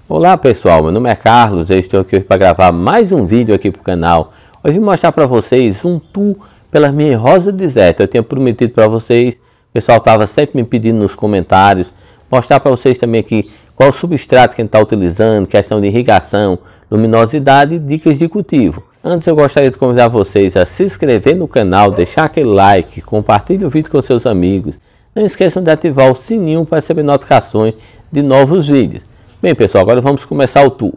Olá pessoal, meu nome é Carlos, eu estou aqui para gravar mais um vídeo aqui para o canal. Hoje vou mostrar para vocês um tour pelas minhas rosas de deserto. Eu tinha prometido para vocês, o pessoal estava sempre me pedindo nos comentários, mostrar para vocês também aqui qual o substrato que a gente está utilizando, questão de irrigação, luminosidade e dicas de cultivo. Antes eu gostaria de convidar vocês a se inscrever no canal, deixar aquele like, compartilhe o vídeo com seus amigos. Não esqueçam de ativar o sininho para receber notificações de novos vídeos. Bem pessoal, agora vamos começar o tour.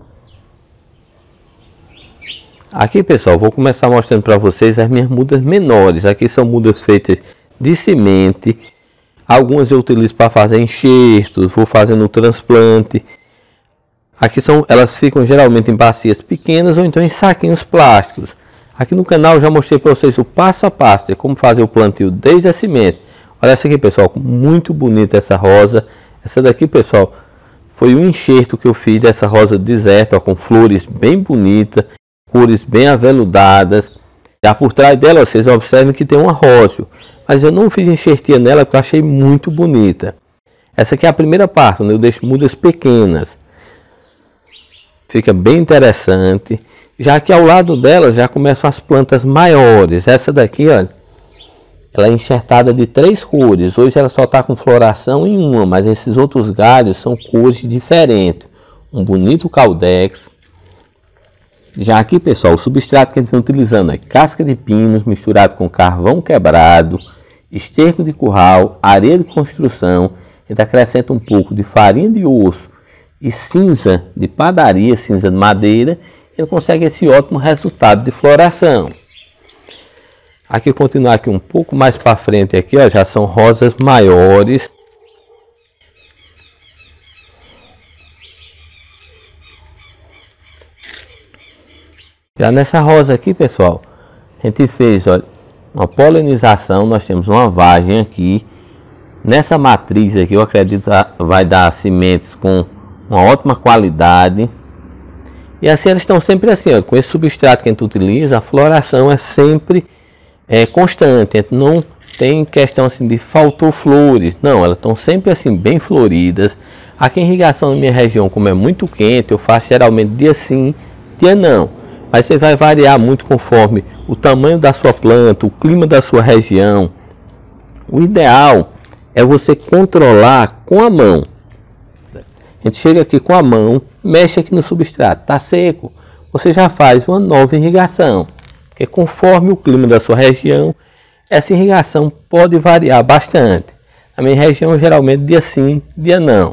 Aqui pessoal, vou começar mostrando para vocês as minhas mudas menores. Aqui são mudas feitas de semente. Algumas eu utilizo para fazer enxertos, vou fazendo o transplante. Aqui elas ficam geralmente em bacias pequenas ou então em saquinhos plásticos. Aqui no canal eu já mostrei para vocês o passo a passo de como fazer o plantio desde a semente. Olha essa aqui pessoal, muito bonita essa rosa. Essa daqui pessoal foi um enxerto que eu fiz dessa rosa de deserto, ó, com flores bem bonitas, cores bem aveludadas. Já por trás dela vocês observam que tem um arrósio, mas eu não fiz enxertia nela porque eu achei muito bonita. Essa aqui é a primeira parte, onde eu deixo mudas pequenas. Fica bem interessante. Já que ao lado dela já começam as plantas maiores. Essa daqui, ó, ela é enxertada de 3 cores. Hoje ela só está com floração em uma, mas esses outros galhos são cores diferentes. Um bonito caldex. Já aqui, pessoal, o substrato que a gente está utilizando é casca de pinos misturado com carvão quebrado, esterco de curral, areia de construção. A gente acrescenta um pouco de farinha de osso e cinza de padaria, cinza de madeira. E ele consegue esse ótimo resultado de floração. Aqui continuar aqui um pouco mais para frente aqui, ó, já são rosas maiores. Já nessa rosa aqui, pessoal, a gente fez, olha, uma polinização. Nós temos uma vagem aqui. Nessa matriz aqui, eu acredito que vai dar sementes com uma ótima qualidade. E assim elas estão sempre assim, ó, com esse substrato que a gente utiliza, a floração é sempre constante. Não tem questão assim de faltou flores, não, elas estão sempre assim bem floridas. Aqui em irrigação na minha região, como é muito quente, eu faço geralmente dia sim, dia não, mas você vai variar muito conforme o tamanho da sua planta, o clima da sua região. O ideal é você controlar com a mão. A gente chega aqui com a mão, mexe aqui no substrato, tá seco, você já faz uma nova irrigação. Porque conforme o clima da sua região, essa irrigação pode variar bastante. Na minha região, geralmente, dia sim, dia não.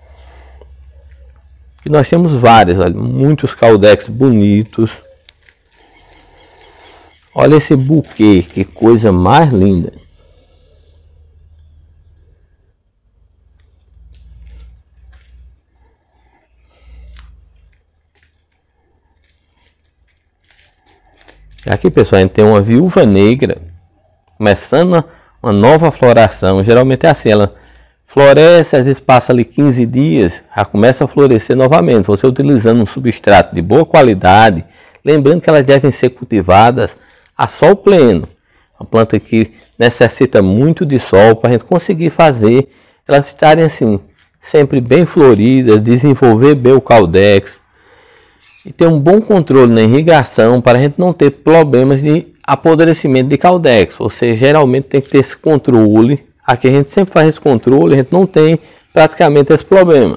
E nós temos várias, olha, muitos caldex bonitos. Olha esse buquê, que coisa mais linda. Aqui pessoal, a gente tem uma viúva negra começando uma nova floração. Geralmente é assim, ela floresce, às vezes passa ali 15 dias, já começa a florescer novamente. Você utilizando um substrato de boa qualidade, lembrando que elas devem ser cultivadas a sol pleno. Uma planta que necessita muito de sol para a gente conseguir fazer elas estarem assim, sempre bem floridas, desenvolver bem o caldex. E ter um bom controle na irrigação para a gente não ter problemas de apodrecimento de caldex. Você geralmente tem que ter esse controle. Aqui a gente sempre faz esse controle, a gente não tem praticamente esse problema.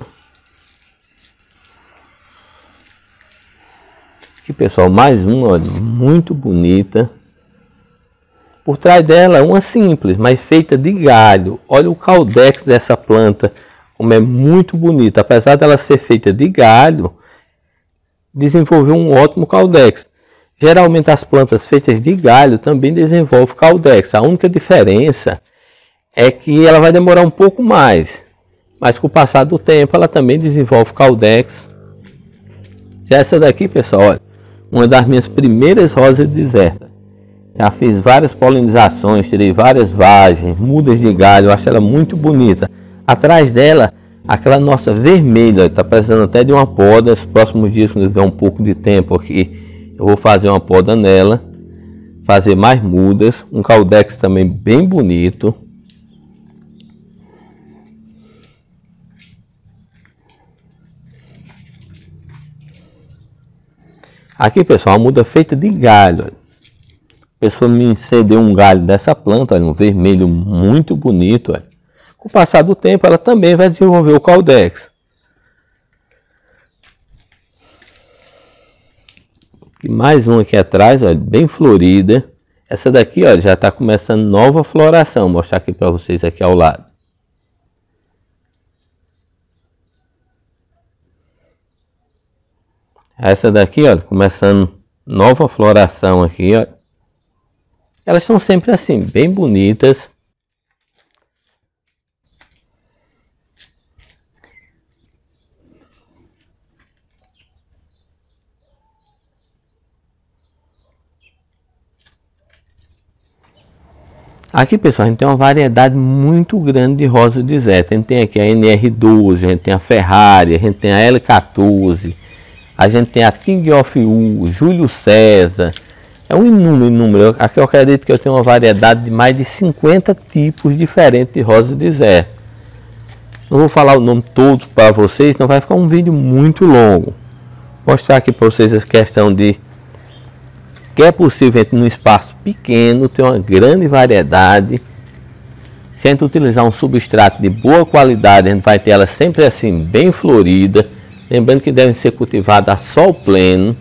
Aqui pessoal, mais uma, olha, muito bonita. Por trás dela uma simples, mas feita de galho. Olha o caldex dessa planta, como é muito bonita. Apesar dela ser feita de galho, desenvolveu um ótimo caldex. Geralmente as plantas feitas de galho também desenvolvem caldex. A única diferença é que ela vai demorar um pouco mais, mas com o passar do tempo ela também desenvolve caldex. Já essa daqui, pessoal, olha, uma das minhas primeiras rosas de deserto. Já fiz várias polinizações, tirei várias vagens, mudas de galho, eu acho ela muito bonita. Atrás dela, aquela nossa vermelha, está precisando até de uma poda. Nos próximos dias, quando eu tiver um pouco de tempo aqui, eu vou fazer uma poda nela, fazer mais mudas. Um caldex também bem bonito. Aqui, pessoal, uma muda feita de galho. Olha. A pessoa me cedeu um galho dessa planta, olha, um vermelho muito bonito. Olha. Com o passar do tempo, ela também vai desenvolver o caudex. E mais uma aqui atrás, olha, bem florida. Essa daqui, olha, já está começando nova floração. Vou mostrar aqui para vocês aqui ao lado. Essa daqui, olha, começando nova floração aqui, olha. Elas são sempre assim, bem bonitas. Aqui, pessoal, a gente tem uma variedade muito grande de rosa de Zeta. A gente tem aqui a NR12, a gente tem a Ferrari, a gente tem a L14, a gente tem a King of U, Júlio César. É um inúmero. Aqui eu acredito que eu tenho uma variedade de mais de 50 tipos diferentes de rosa de Zeta. Não vou falar o nome todo para vocês, não vai ficar um vídeo muito longo. Vou mostrar aqui para vocês a questão de que é possível num espaço pequeno ter uma grande variedade. Se a gente utilizar um substrato de boa qualidade, a gente vai ter ela sempre assim bem florida. Lembrando que devem ser cultivadas a sol pleno.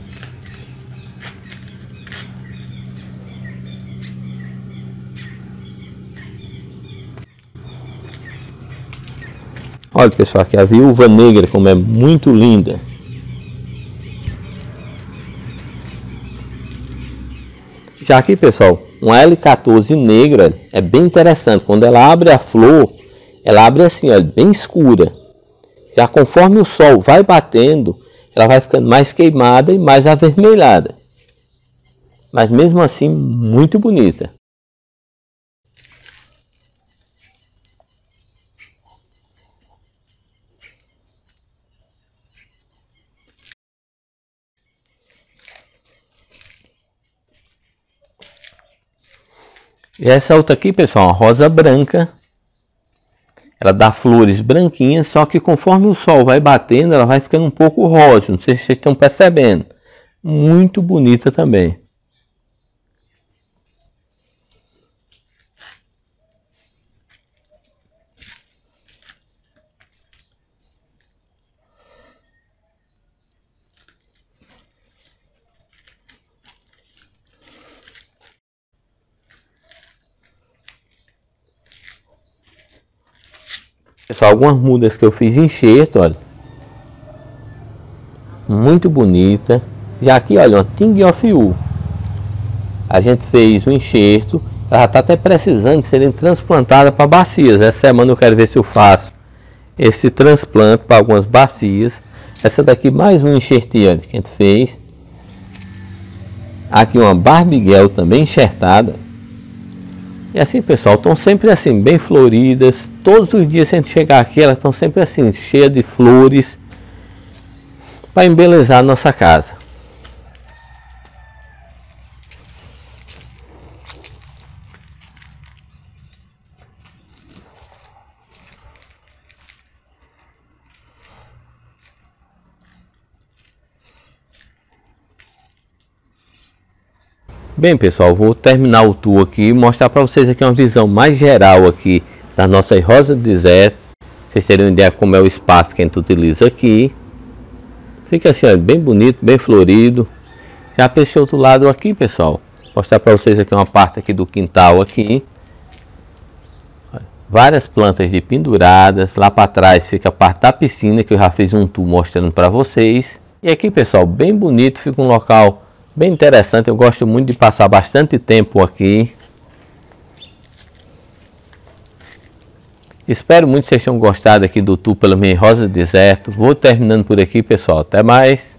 Olha, pessoal, aqui a viúva negra, como é muito linda. Já aqui, pessoal, uma L14 negra é bem interessante. Quando ela abre a flor, ela abre assim, olha, bem escura. Já conforme o sol vai batendo, ela vai ficando mais queimada e mais avermelhada. Mas mesmo assim, muito bonita. E essa outra aqui, pessoal, uma rosa branca. Ela dá flores branquinhas, só que conforme o sol vai batendo, ela vai ficando um pouco rosa. Não sei se vocês estão percebendo. Muito bonita também. Pessoal, algumas mudas que eu fiz enxerto, olha. Muito bonita. Já aqui, olha, uma King of U. A gente fez um enxerto. Ela já está até precisando de serem transplantada para bacias. Essa semana eu quero ver se eu faço esse transplante para algumas bacias. Essa daqui mais um enxertinho que a gente fez. Aqui uma Barbiguel também enxertada. E assim, pessoal, estão sempre assim, bem floridas. Todos os dias, se a gente chegar aqui, elas estão sempre assim, cheias de flores, para embelezar a nossa casa. Bem, pessoal, vou terminar o tour aqui e mostrar para vocês aqui uma visão mais geral aqui das nossas rosas de Zeta. Vocês terem uma ideia como é o espaço que a gente utiliza aqui. Fica assim, ó, bem bonito, bem florido. Já para esse outro lado aqui, pessoal, mostrar para vocês aqui uma parte aqui do quintal aqui. Várias plantas de penduradas. Lá para trás fica a parte da piscina, que eu já fiz um tour mostrando para vocês. E aqui, pessoal, bem bonito, fica um local bem interessante. Eu gosto muito de passar bastante tempo aqui. Espero muito que vocês tenham gostado aqui do tour pela minha rosa de deserto. Vou terminando por aqui, pessoal. Até mais.